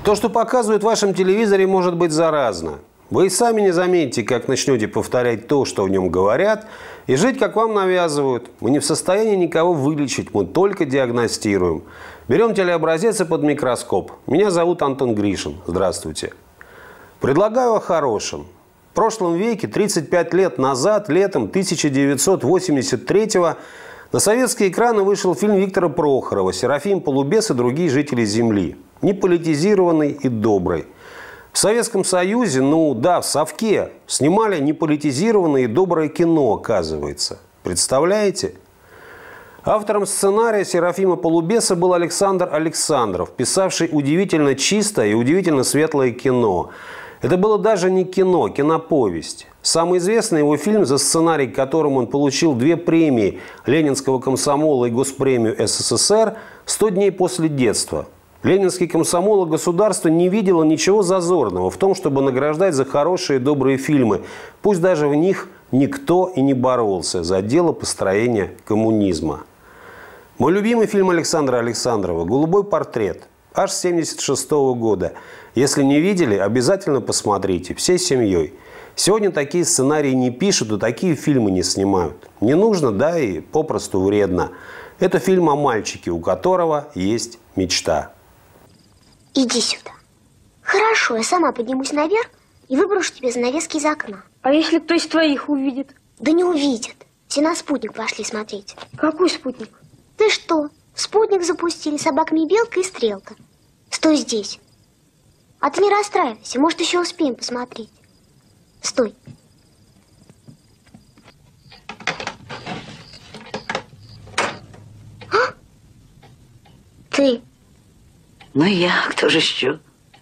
То, что показывают в вашем телевизоре, может быть заразно. Вы и сами не заметите, как начнете повторять то, что в нем говорят, и жить, как вам навязывают. Мы не в состоянии никого вылечить, мы только диагностируем. Берем телеобразец и под микроскоп. Меня зовут Антон Гришин. Здравствуйте. Предлагаю о хорошем. В прошлом веке, 35 лет назад, летом 1983-го, на советские экраны вышел фильм Виктора Прохорова «Серафим Полубес и другие жители Земли». Неполитизированный и добрый. В Советском Союзе, в Совке, снимали неполитизированное и доброе кино, оказывается. Представляете? Автором сценария «Серафима Полубеса» был Александр Александров, писавший удивительно чистое и удивительно светлое кино. Это было даже не кино, киноповесть. Самый известный его фильм, за сценарий которым он получил 2 премии Ленинского комсомола и Госпремию СССР «100 дней после детства». Ленинский комсомол и государство не видело ничего зазорного в том, чтобы награждать за хорошие и добрые фильмы, пусть даже в них никто и не боролся за дело построения коммунизма. Мой любимый фильм Александра Александрова «Голубой портрет», аж 1976 года. Если не видели, обязательно посмотрите, всей семьей. Сегодня такие сценарии не пишут и такие фильмы не снимают. Не нужно, да и попросту вредно. Это фильм о мальчике, у которого есть мечта. Иди сюда. Хорошо, я сама поднимусь наверх и выброшу тебе занавески из окна. А если кто из твоих увидит? Да не увидит. Все на спутник пошли смотреть. Какой спутник? Ты что? В спутник запустили собаками Белка и Стрелка. Стой здесь. А ты не расстраивайся, может, еще успеем посмотреть. Стой. А? Ты. Ну я, кто же еще?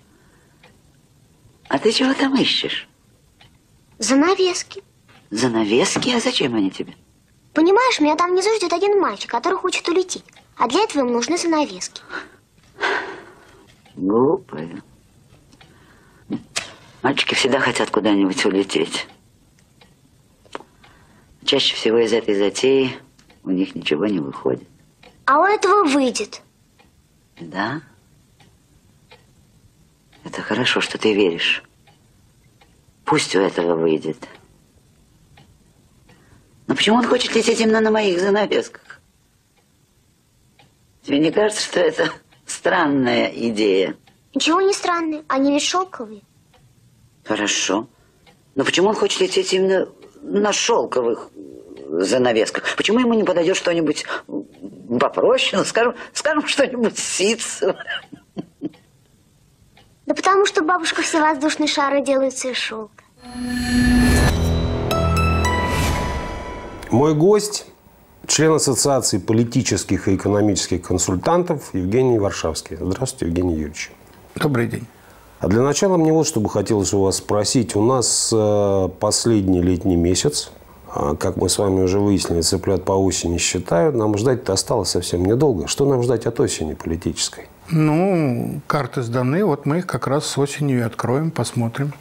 А ты чего там ищешь? Занавески. Занавески? А зачем они тебе? Понимаешь, меня там внизу ждет один мальчик, который хочет улететь. А для этого ему нужны занавески. Глупая. Мальчики всегда хотят куда-нибудь улететь. Чаще всего из этой затеи у них ничего не выходит. А у этого выйдет. Да? Это хорошо, что ты веришь. Пусть у этого выйдет. Но почему он хочет лететь именно на моих занавесках? Тебе не кажется, что это странная идея? Ничего не странное, они ведь шелковые. Хорошо. Но почему он хочет лететь именно на шелковых занавесках? Почему ему не подойдет что-нибудь попроще? Ну, скажем что-нибудь ситцевое. Да потому что бабушка все воздушные шары делаются из шелка. Мой гость – член Ассоциации политических и экономических консультантов Евгений Варшавский. Здравствуйте, Евгений Юрьевич. Добрый день. А для начала мне вот что бы хотелось у вас спросить. У нас последний летний месяц. Как мы с вами уже выяснили, цыплят по осени считают. Нам ждать-то осталось совсем недолго. Что нам ждать от осени политической? Ну, карты сданы. Вот мы их как раз с осенью и откроем, посмотрим.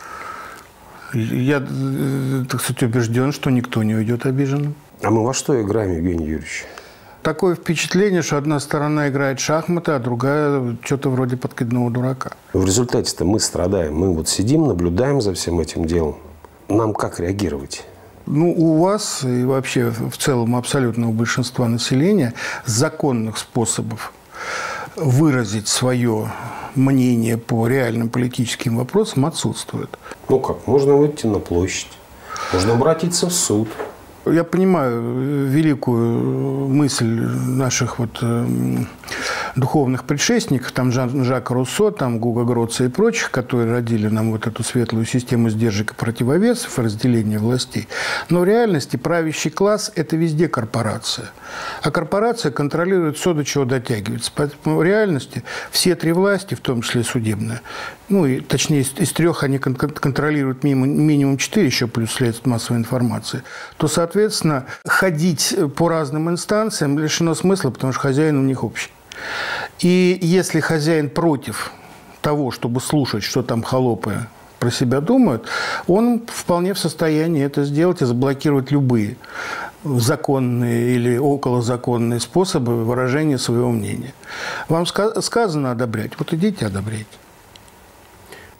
Я, так сказать, убежден, что никто не уйдет обиженным. А мы во что играем, Евгений Юрьевич? Такое впечатление, что одна сторона играет в шахматы, а другая что-то вроде подкидного дурака. В результате-то мы страдаем. Мы вот сидим, наблюдаем за всем этим делом. Нам как реагировать? Ну, у вас и вообще в целом абсолютного большинства населения законных способов выразить свое мнение по реальным политическим вопросам отсутствует. Ну как? Можно выйти на площадь. Можно обратиться в суд. Я понимаю великую мысль наших духовных предшественников, там Жан-Жак Руссо, там Гуго Гроца и прочих, которые родили нам вот эту светлую систему сдержек и противовесов, разделения властей. Но в реальности правящий класс – это везде корпорация. А корпорация контролирует все, до чего дотягивается. Поэтому в реальности все 3 власти, в том числе судебная, ну, и, точнее, из 3 они контролируют минимум 4, еще плюс средства массовой информации, то, соответственно, ходить по разным инстанциям лишено смысла, потому что хозяин у них общий. И если хозяин против того, чтобы слушать, что там холопы про себя думают, он вполне в состоянии это сделать и заблокировать любые законные или околозаконные способы выражения своего мнения. Вам сказано одобрять, вот идите одобряйте.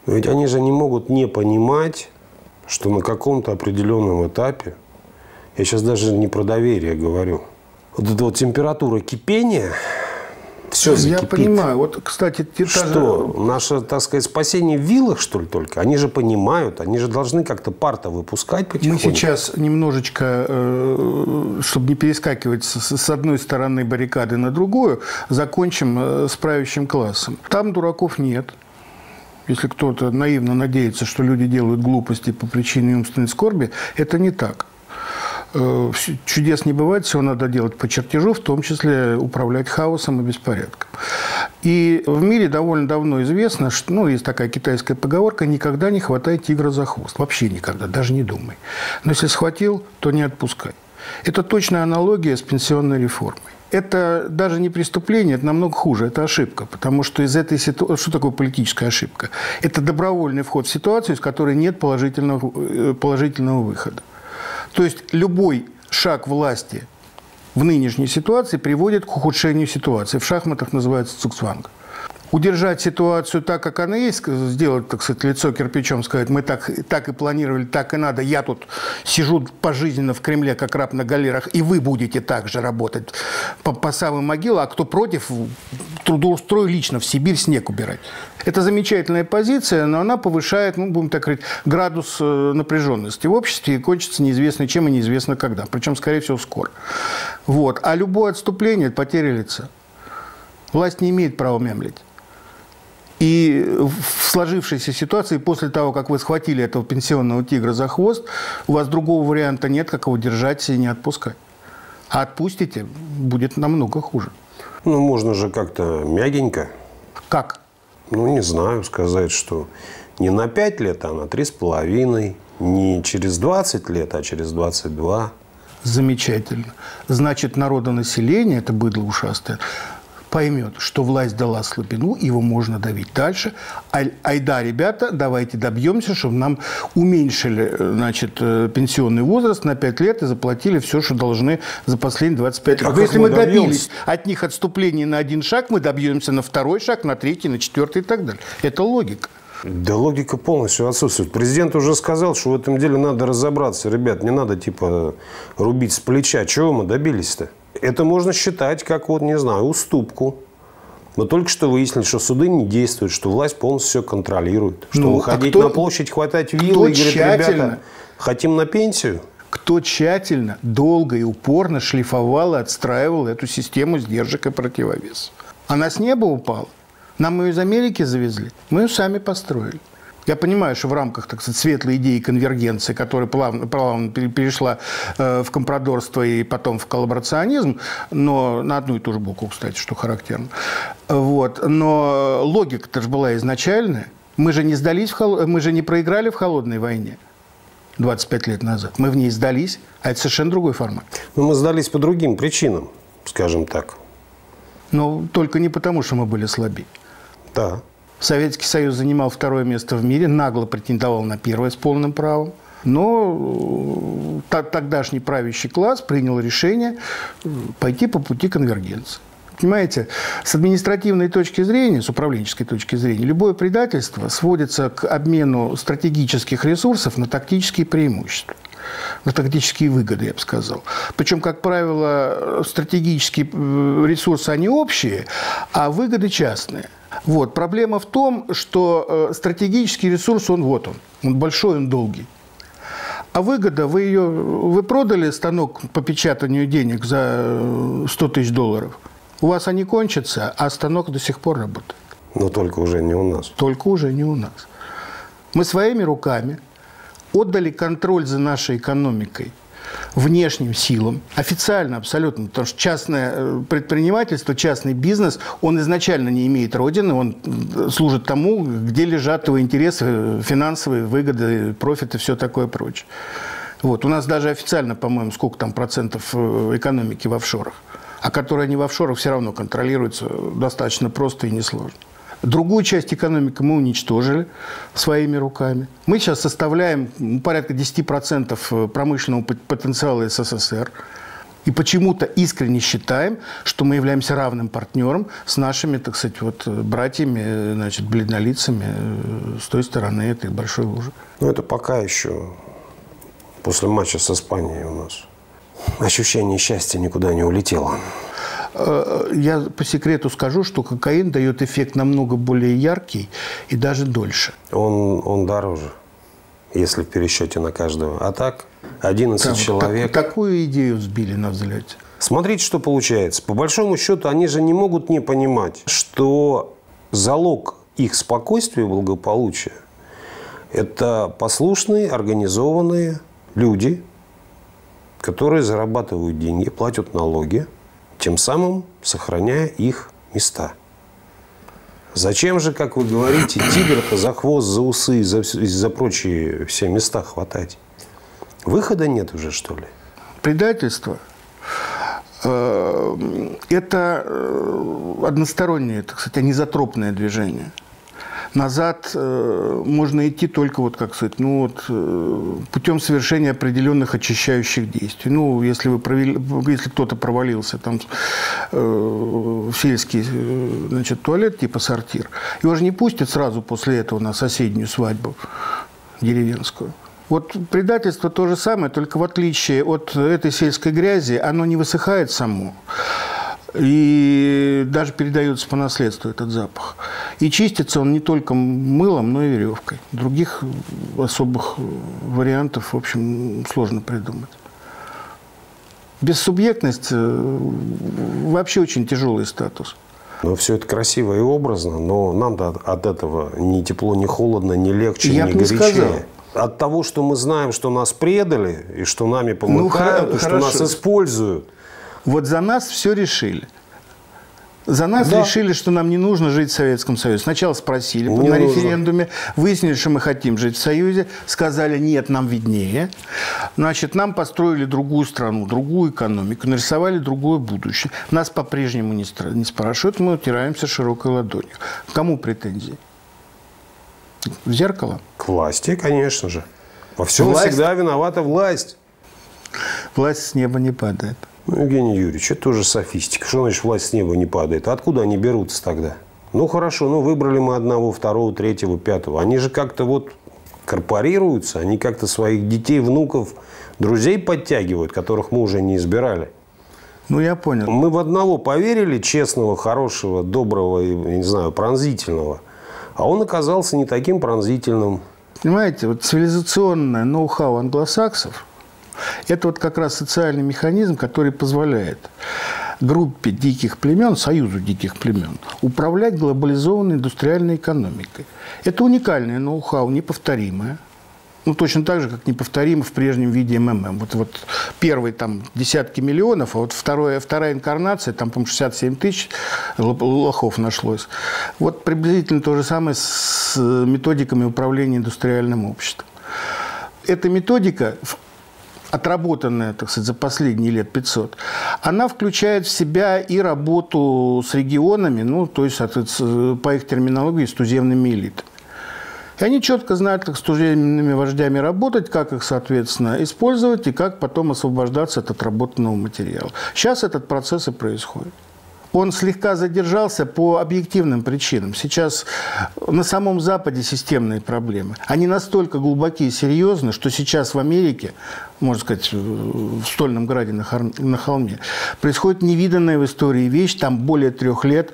Но ведь они же не могут не понимать, что на каком-то определенном этапе, я сейчас даже не про доверие говорю, вот эта вот температура кипения, все закипит. Я понимаю. Вот, кстати, что? Наше, так сказать, спасение в вилах, что ли, только? Они же понимают, они же должны как-то пар-то выпускать потихоньку. Мы сейчас немножечко, чтобы не перескакивать с одной стороны баррикады на другую, закончим с правящим классом. Там дураков нет. Если кто-то наивно надеется, что люди делают глупости по причине умственной скорби, это не так. Чудес не бывает, все надо делать по чертежу, в том числе управлять хаосом и беспорядком. И в мире довольно давно известно, что, ну, есть такая китайская поговорка: никогда не хватай тигра за хвост. Вообще никогда, даже не думай. Но если схватил, то не отпускай. Это точная аналогия с пенсионной реформой. Это даже не преступление, это намного хуже, это ошибка. Потому что из этой ситуации... Что такое политическая ошибка? Это добровольный вход в ситуацию, из которой нет положительного выхода. То есть любой шаг власти в нынешней ситуации приводит к ухудшению ситуации. В шахматах называется цугцванг. Удержать ситуацию так, как она есть, сделать, так сказать, лицо кирпичом, сказать: мы так и планировали, так и надо, я тут сижу пожизненно в Кремле, как раб на галерах, и вы будете так же работать по самым могилам, а кто против, трудоустрою лично в Сибирь снег убирать. Это замечательная позиция, но она повышает, ну, будем так говорить, градус напряженности в обществе и кончится неизвестно чем и неизвестно когда. Причем, скорее всего, скоро. Вот. А любое отступление – это потеря лица. Власть не имеет права мямлить. И в сложившейся ситуации, после того, как вы схватили этого пенсионного тигра за хвост, у вас другого варианта нет, как его держать и не отпускать. А отпустите, будет намного хуже. Ну, можно же как-то мягенько. Как? Ну, не знаю, сказать, что не на 5 лет, а на 3,5. Не через 20 лет, а через 22. Замечательно. Значит, народонаселение, это быдло ушастое, поймет, что власть дала слабину, его можно давить дальше. Айда, ребята, давайте добьемся, чтобы нам уменьшили, значит, пенсионный возраст на 5 лет и заплатили все, что должны за последние 25 лет. Если мы добились от них отступления на 1 шаг, мы добьемся на 2-й шаг, на 3-й, на 4-й и так далее. Это логика. Да логика полностью отсутствует. Президент уже сказал, что в этом деле надо разобраться. Ребят, не надо типа рубить с плеча. Чего мы добились-то? Это можно считать как, вот, не знаю, уступку. Мы только что выяснили, что суды не действуют, что власть полностью все контролирует. Что выходить на площадь, хватать вилы и говорить: ребята, хотим на пенсию? Кто тщательно, долго и упорно шлифовал и отстраивал эту систему сдержек и противовесов? Она с неба упала? Нам ее из Америки завезли? Мы ее сами построили. Я понимаю, что в рамках, так сказать, светлой идеи конвергенции, которая плавно перешла в компрадорство и потом в коллаборационизм, но на одну и ту же букву, кстати, что характерно. Вот. Но логика-то же была изначальная. Мы же не сдались, мы же не проиграли в холодной войне 25 лет назад. Мы в ней сдались, а это совершенно другой формат. Но мы сдались по другим причинам, скажем так. Но только не потому, что мы были слабее. Да. Советский Союз занимал 2-е место в мире, нагло претендовал на 1-е с полным правом. Но тогдашний правящий класс принял решение пойти по пути конвергенции. Понимаете, с административной точки зрения, с управленческой точки зрения, любое предательство сводится к обмену стратегических ресурсов на тактические преимущества. На тактические выгоды, я бы сказал. Причем, как правило, стратегические ресурсы, они общие, а выгоды частные. Вот. Проблема в том, что стратегический ресурс, он большой, он долгий. А выгода, вы продали станок по печатанию денег за 100 тысяч долларов, у вас они кончатся, а станок до сих пор работает. Но только уже не у нас. Только уже не у нас. Мы своими руками отдали контроль за нашей экономикой внешним силам, официально абсолютно, потому что частное предпринимательство, частный бизнес, он изначально не имеет родины, он служит тому, где лежат его интересы, финансовые выгоды, профиты, все такое прочее. Вот. У нас даже официально, по-моему, сколько там процентов экономики в офшорах, а которые не в офшорах все равно контролируются достаточно просто и несложно. Другую часть экономики мы уничтожили своими руками. Мы сейчас составляем порядка 10% промышленного потенциала СССР. И почему-то искренне считаем, что мы являемся равным партнером с нашими, так сказать, вот, братьями, значит, бледнолицами с той стороны этой большой лужи. Ну, это пока еще после матча с Испанией у нас. Ощущение счастья никуда не улетело. Я по секрету скажу, что кокаин дает эффект намного более яркий и даже дольше. Он дороже, если в пересчете на каждого. А так, 11 человек. Такую идею взбили на взлете. Смотрите, что получается. По большому счету, они же не могут не понимать, что залог их спокойствия и благополучия – это послушные, организованные люди, которые зарабатывают деньги, платят налоги, тем самым сохраняя их места. Зачем же, как вы говорите, тигр-то за хвост, за усы и за прочие все места хватать? Выхода нет уже, что ли? Предательство – это одностороннее, так сказать, анизотропное движение. Назад можно идти только, вот, как сказать, ну, вот, путем совершения определенных очищающих действий. Ну, если кто-то провалился там, в сельский, значит, туалет типа сортир, его же не пустят сразу после этого на соседнюю свадьбу деревенскую. Вот предательство то же самое, только в отличие от этой сельской грязи, оно не высыхает само. И даже передается по наследству этот запах. И чистится он не только мылом, но и веревкой. Других особых вариантов, в общем, сложно придумать. Бессубъектность вообще очень тяжелый статус. Ну, все это красиво и образно, но нам-то от этого ни тепло, ни холодно, ни легче, ни горячее. От того, что мы знаем, что нас предали, и что нами помыкают, и что нас используют. Вот за нас все решили. За нас решили, что нам не нужно жить в Советском Союзе. Сначала спросили на референдуме, выяснили, что мы хотим жить в Союзе, сказали, нет, нам виднее. Значит, нам построили другую страну, другую экономику, нарисовали другое будущее. Нас по-прежнему не спрашивают, мы утираемся широкой ладонью. Кому претензии? В зеркало? К власти, конечно же. Во всем всегда виновата власть. Власть с неба не падает. Ну, Евгений Юрьевич, это тоже софистика. Что значит власть с неба не падает? Откуда они берутся тогда? Ну, хорошо, ну, выбрали мы одного, второго, третьего, пятого. Они же как-то вот корпорируются, они как-то своих детей, внуков, друзей подтягивают, которых мы уже не избирали. Ну, я понял. Мы в одного поверили, честного, хорошего, доброго, я не знаю, пронзительного. А он оказался не таким пронзительным. Понимаете, вот цивилизационное ноу-хау англосаксов – это вот как раз социальный механизм, который позволяет группе диких племен, союзу диких племен, управлять глобализованной индустриальной экономикой. Это уникальное ноу-хау, неповторимое. Ну, точно так же, как неповторимо в прежнем виде МММ. Вот первый там десятки миллионов, а вот вторая инкарнация, там, по-моему, 67 тысяч лохов нашлось. Вот приблизительно то же самое с методиками управления индустриальным обществом. Эта методика, отработанная, так сказать, за последние лет 500, она включает в себя и работу с регионами, ну, то есть, по их терминологии, с туземными элитами. И они четко знают, как с туземными вождями работать, как их, соответственно, использовать и как потом освобождаться от отработанного материала. Сейчас этот процесс и происходит. Он слегка задержался по объективным причинам. Сейчас на самом Западе системные проблемы. Они настолько глубокие и серьезны, что сейчас в Америке, можно сказать, в Стольном Граде на холме, происходит невиданная в истории вещь. Там более 3 лет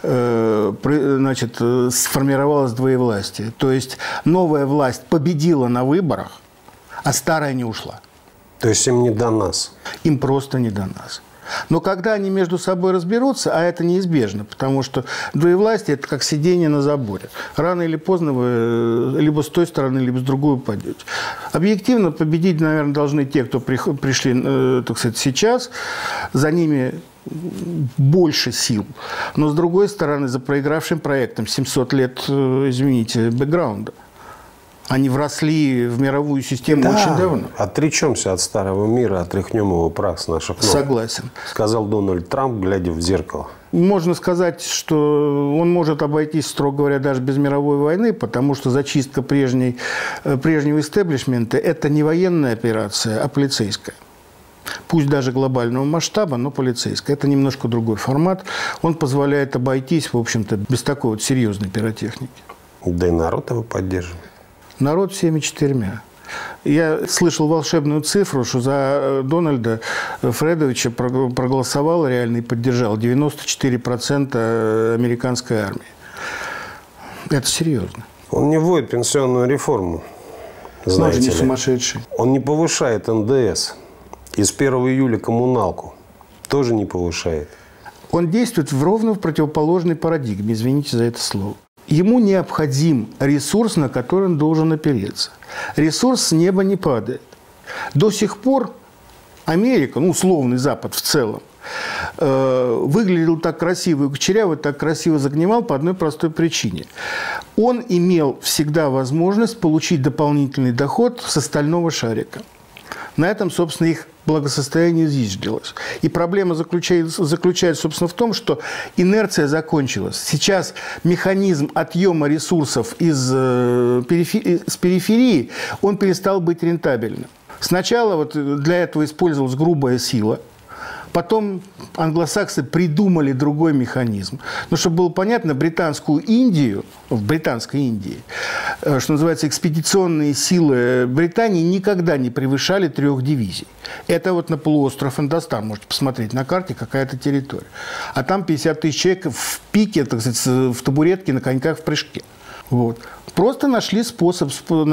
сформировалось двоевластие. То есть новая власть победила на выборах, а старая не ушла. То есть им не до нас? Им просто не до нас. Но когда они между собой разберутся, а это неизбежно, потому что двоевластие – это как сидение на заборе. Рано или поздно вы либо с той стороны, либо с другой упадете. Объективно победить, наверное, должны те, кто пришли, так сказать, сейчас. За ними больше сил. Но, с другой стороны, за проигравшим проектом 700 лет, извините, бэкграунда. Они вросли в мировую систему очень давно. Отречемся от старого мира, отряхнем его прах с наших ног. Согласен. Сказал Дональд Трамп, глядя в зеркало. Можно сказать, что он может обойтись, строго говоря, даже без мировой войны, потому что зачистка прежнего истеблишмента – это не военная операция, а полицейская. Пусть даже глобального масштаба, но полицейская. Это немножко другой формат. Он позволяет обойтись, в общем-то, без такой вот серьезной пиротехники. Да и народ его поддерживает. Народ всеми четырьмя. Я слышал волшебную цифру, что за Дональда Фредовича проголосовало реально и поддержало 94% американской армии. Это серьезно. Он не вводит пенсионную реформу, знаете Он же не ли. сумасшедший. Он не повышает НДС. И с 1 июля коммуналку тоже не повышает. Он действует ровно в противоположной парадигме, извините за это слово. Ему необходим ресурс, на который он должен опереться. Ресурс с неба не падает. До сих пор Америка, ну, условный Запад в целом, выглядел так красиво и кучеряво, так красиво загнимал по одной простой причине. Он имел всегда возможность получить дополнительный доход с остального шарика. На этом, собственно, их благосостояние зиждилось. И проблема заключается, собственно, в том, что инерция закончилась. Сейчас механизм отъема ресурсов с периферии, он перестал быть рентабельным. Сначала вот для этого использовалась грубая сила. Потом англосаксы придумали другой механизм. Но чтобы было понятно, британскую Индию, в Британской Индии, что называется, экспедиционные силы Британии никогда не превышали 3 дивизий. Это вот на полуостров Индостан. Можете посмотреть на карте, какая-то территория. А там 50 тысяч человек в пике, так сказать, в табуретке, на коньках в прыжке. Вот. Просто нашли способ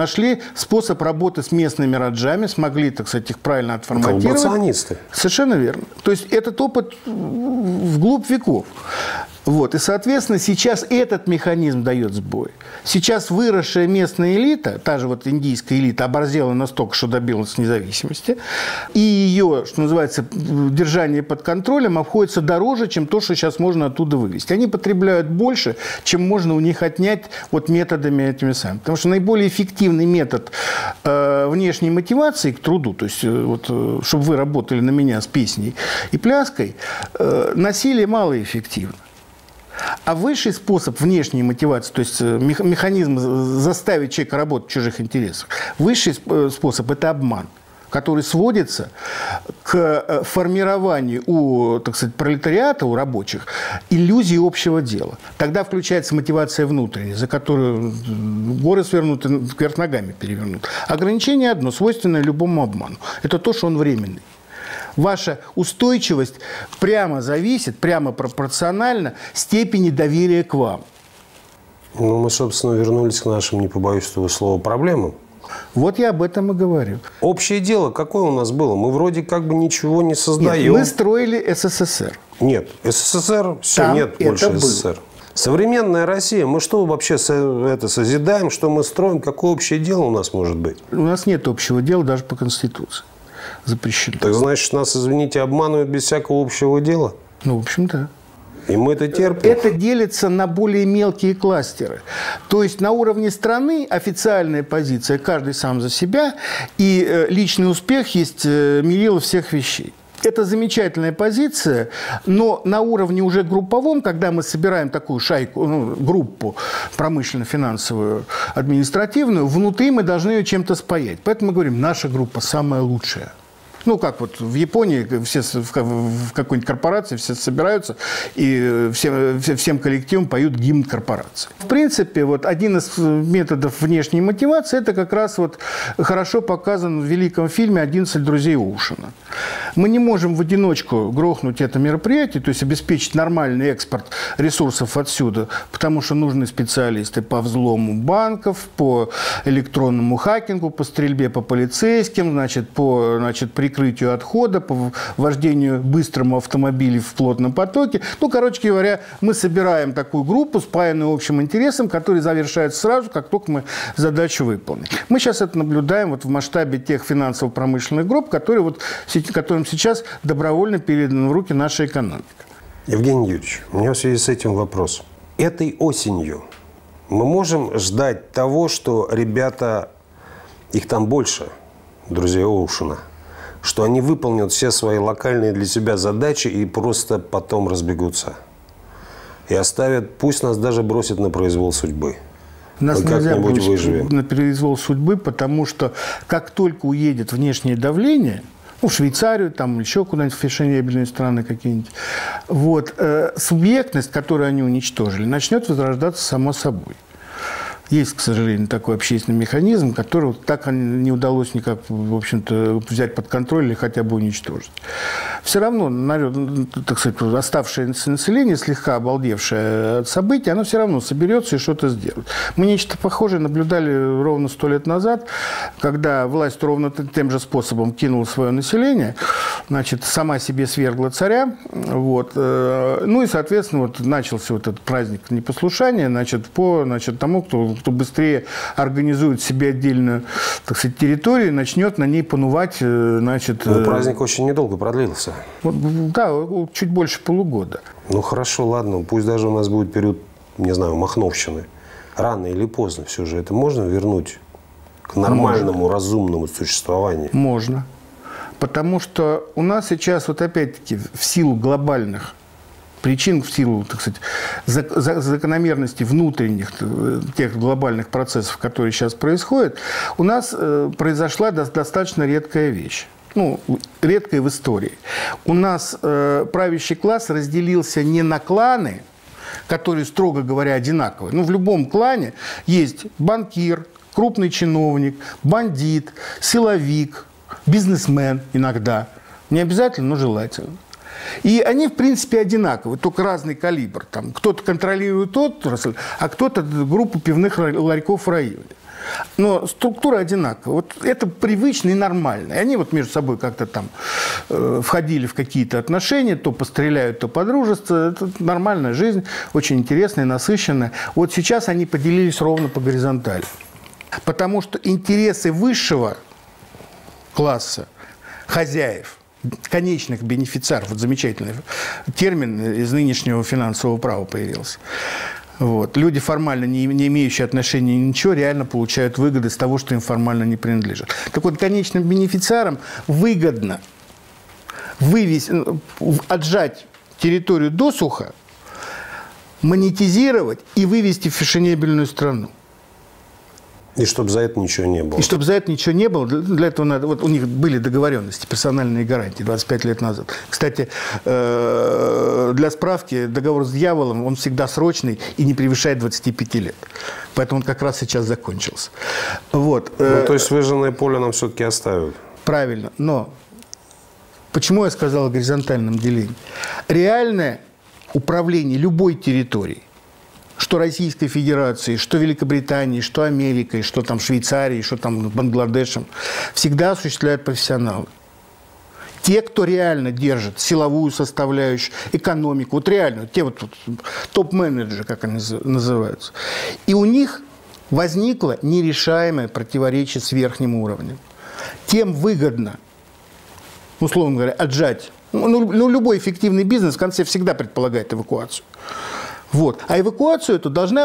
работы с местными раджами, смогли, так сказать, их правильно отформатировать. Коллаборационисты. Совершенно верно. То есть этот опыт вглубь веков. Вот. И, соответственно, сейчас этот механизм дает сбой. Сейчас выросшая местная элита, та же вот индийская элита, оборзела настолько, что добилась независимости, и ее, что называется, держание под контролем обходится дороже, чем то, что сейчас можно оттуда вывести. Они потребляют больше, чем можно у них отнять вот методами этими самыми. Потому что наиболее эффективный метод внешней мотивации к труду, то есть вот, чтобы вы работали на меня с песней и пляской, насилие малоэффективно. А высший способ внешней мотивации, то есть механизм заставить человека работать в чужих интересах, высший способ – это обман, который сводится к формированию у, так сказать, пролетариата, у рабочих, иллюзии общего дела. Тогда включается мотивация внутренняя, за которую горы свернут и вверх ногами перевернут. Ограничение одно, свойственное любому обману. Это то, что он временный. Ваша устойчивость прямо зависит, прямо пропорционально степени доверия к вам. Ну, мы, собственно, вернулись к нашим, не побоюсь этого слова, проблемам. Вот я об этом и говорю. Общее дело какое у нас было? Мы вроде как бы ничего не создаем. Нет, мы строили СССР. Нет, СССР, все, Там нет больше было. СССР. Современная Россия, мы что вообще это созидаем, что мы строим, какое общее дело у нас может быть? У нас нет общего дела даже по Конституции. Запрещено. Так значит, нас, извините, обманывают без всякого общего дела? Ну, в общем, да. И мы это терпим? Это делится на более мелкие кластеры. То есть на уровне страны официальная позиция «каждый сам за себя» и личный успех есть мерило всех вещей. Это замечательная позиция, но на уровне уже групповом, когда мы собираем такую шайку, группу промышленно-финансовую, административную, внутри мы должны ее чем-то спаять. Поэтому мы говорим, наша группа самая лучшая. Ну, как вот в Японии все в какой-нибудь корпорации все собираются и всем коллективом поют гимн корпорации. В принципе, вот один из методов внешней мотивации – это как раз вот хорошо показан в великом фильме «11 друзей Оушена». Мы не можем в одиночку грохнуть это мероприятие, то есть обеспечить нормальный экспорт ресурсов отсюда, потому что нужны специалисты по взлому банков, по электронному хакингу, по стрельбе по полицейским, по прикрытию отхода, по вождению быстрому автомобиля в плотном потоке. Ну, короче говоря, мы собираем такую группу, спаянную общим интересом, который завершается сразу, как только мы задачу выполним. Мы сейчас это наблюдаем вот в масштабе тех финансово-промышленных групп, которым сейчас добровольно передана в руки наша экономика. Евгений Юрьевич, у меня в связи с этим вопрос. Этой осенью мы можем ждать того, что ребята, их там больше, друзей Оушена, что они выполнят все свои локальные для себя задачи и просто потом разбегутся. И оставят, пусть нас даже бросят на произвол судьбы. Нас нельзя как-нибудь выживем. на произвол судьбы, потому что как только уедет внешнее давление, в Швейцарию, там еще куда-нибудь, в фешенебельные страны какие-нибудь. Вот. Субъектность, которую они уничтожили, начнет возрождаться само собой. Есть, к сожалению, такой общественный механизм, который так не удалось никак, в общем-то, взять под контроль или хотя бы уничтожить. Все равно, так сказать, оставшееся население, слегка обалдевшее от событий, оно все равно соберется и что-то сделает. Мы нечто похожее наблюдали ровно 100 лет назад, когда власть ровно тем же способом кинула свое население, значит, сама себе свергла царя, вот, ну и, соответственно, вот начался вот этот праздник непослушания, значит, по тому, кто быстрее организует себе отдельную, так сказать, территорию, начнет на ней панувать, значит... Но праздник очень недолго продлился. Да, чуть больше полугода. Ну, хорошо, ладно, пусть даже у нас будет период, не знаю, махновщины. Рано или поздно все же это можно вернуть к нормальному, разумному существованию? Можно. Потому что у нас сейчас, вот опять-таки, в силу глобальных причин, в силу, так сказать, закономерности внутренних тех глобальных процессов, которые сейчас происходят, у нас произошла достаточно редкая вещь. Ну, редкая в истории. У нас правящий класс разделился не на кланы, которые, строго говоря, одинаковые. Ну, в любом клане есть банкир, крупный чиновник, бандит, силовик, бизнесмен иногда. Не обязательно, но желательно. И они, в принципе, одинаковые, только разный калибр. Там кто-то контролирует тот, а кто-то группу пивных ларьков в районе. Но структура одинаковая. Вот это привычно и нормально. И они вот между собой как-то там входили в какие-то отношения, то постреляют, то подружатся. Это нормальная жизнь, очень интересная, насыщенная. Вот сейчас они поделились ровно по горизонтали. Потому что интересы высшего класса, хозяев, конечных бенефициаров, вот замечательный термин из нынешнего финансового права появился. Вот. Люди, формально не имеющие отношения ничего, реально получают выгоды с того, что им формально не принадлежит. Так вот, конечным бенефициарам выгодно отжать территорию досуха, монетизировать и вывести в фешенебельную страну. И чтобы за это ничего не было. И чтобы за это ничего не было, для этого надо... Вот у них были договоренности, персональные гарантии 25 лет назад. Кстати, для справки, договор с дьяволом, он всегда срочный и не превышает 25 лет. Поэтому он как раз сейчас закончился. Вот. Ну, то есть выжженное поле нам все-таки оставят. Правильно. Но почему я сказал о горизонтальном делении? Реальное управление любой территорией, что Российской Федерации, что Великобритании, что Америкой, что там Швейцарии, что там Бангладешем, всегда осуществляют профессионалы. Те, кто реально держит силовую составляющую, экономику, вот реально, те вот топ-менеджеры, как они называются. И у них возникло нерешаемое противоречие с верхним уровнем. Тем выгодно, условно говоря, отжать. Ну, любой эффективный бизнес в конце всегда предполагает эвакуацию. Вот. А эвакуацию эту должны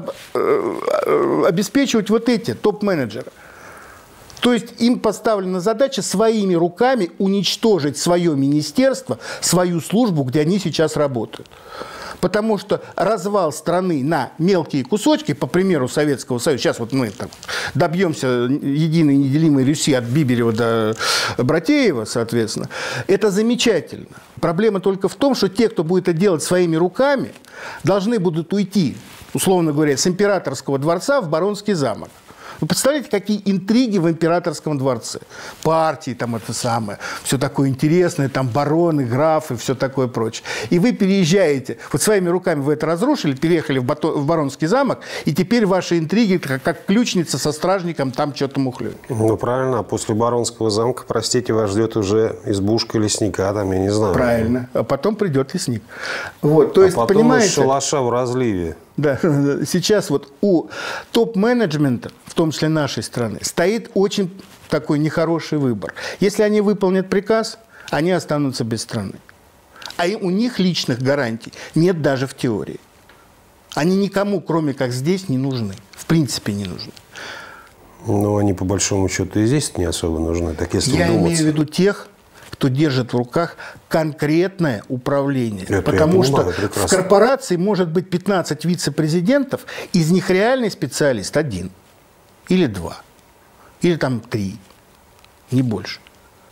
обеспечивать вот эти топ-менеджеры. То есть им поставлена задача своими руками уничтожить свое министерство, свою службу, где они сейчас работают. Потому что развал страны на мелкие кусочки, по примеру Советского Союза, сейчас вот мы так добьемся единой неделимой Руси от Биберева до Братеева, соответственно, это замечательно. Проблема только в том, что те, кто будет это делать своими руками, должны будут уйти, условно говоря, с императорского дворца в Баронский замок. Вы представляете, какие интриги в императорском дворце? Партии, там это самое, все такое интересное, там бароны, графы, все такое прочее. И вы переезжаете, вот своими руками вы это разрушили, переехали в Баронский замок, и теперь ваши интриги, как ключница со стражником, там что-то мухлюют. Ну, правильно, а после Баронского замка, простите, вас ждет уже избушка лесника, там, я не знаю. Правильно, а потом придет лесник. Вот, то есть, потом понимаете, шалаша в разливе. Да, сейчас вот у топ-менеджмента, в том числе нашей страны, стоит очень такой нехороший выбор. Если они выполнят приказ, они останутся без страны. А у них личных гарантий нет даже в теории. Они никому, кроме как здесь, не нужны. В принципе, не нужны. Ну, они по большому счету и здесь не особо нужны. Так если Я вдуматься. имею в виду тех, кто держит в руках конкретное управление. Это потому что прекрасно. в корпорации может быть 15 вице-президентов, из них реальный специалист один. Или два. Или там 3. Не больше.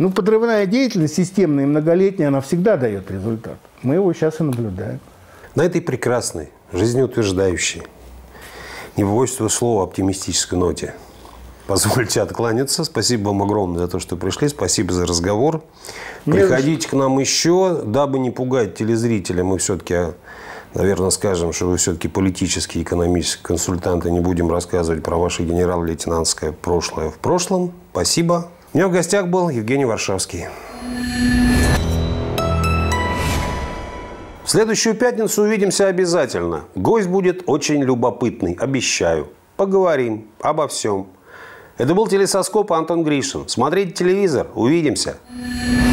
Ну, подрывная деятельность, системная и многолетняя, она всегда дает результат. Мы его сейчас и наблюдаем. На этой прекрасной, жизнеутверждающей, не побоюсь этого слова, оптимистической ноте позвольте откланяться. Спасибо вам огромное за то, что пришли. Спасибо за разговор. Приходите к нам еще. Дабы не пугать телезрителя, мы все-таки, наверное, скажем, что вы все-таки политические, экономические консультанты. Не будем рассказывать про ваше генерал-лейтенантское прошлое в прошлом. Спасибо. У меня в гостях был Евгений Варшавский. В следующую пятницу увидимся обязательно. Гость будет очень любопытный, обещаю. Поговорим обо всем. Это был телесоскоп Антон Гришин. Смотрите телевизор. Увидимся.